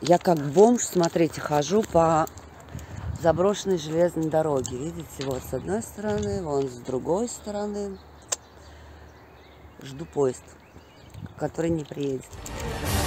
Я как бомж, смотрите, хожу по заброшенной железной дороге. Видите, вот с одной стороны, вон с другой стороны. Жду поезд, который не приедет.